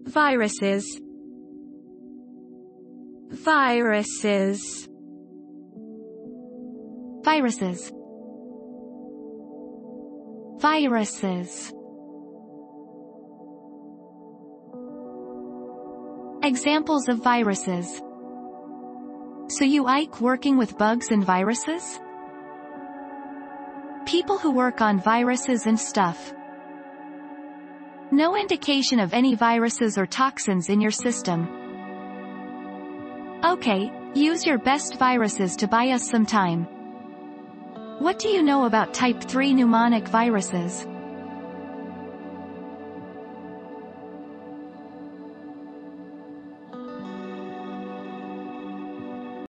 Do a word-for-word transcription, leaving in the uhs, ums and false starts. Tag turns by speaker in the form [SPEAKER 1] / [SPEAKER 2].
[SPEAKER 1] Viruses. Viruses.
[SPEAKER 2] Viruses. Viruses. Examples of viruses. So you like working with bugs and viruses? People who work on viruses and stuff. No indication of any viruses or toxins in your system. Okay, use your best viruses to buy us some time. What do you know about type three pneumonic viruses?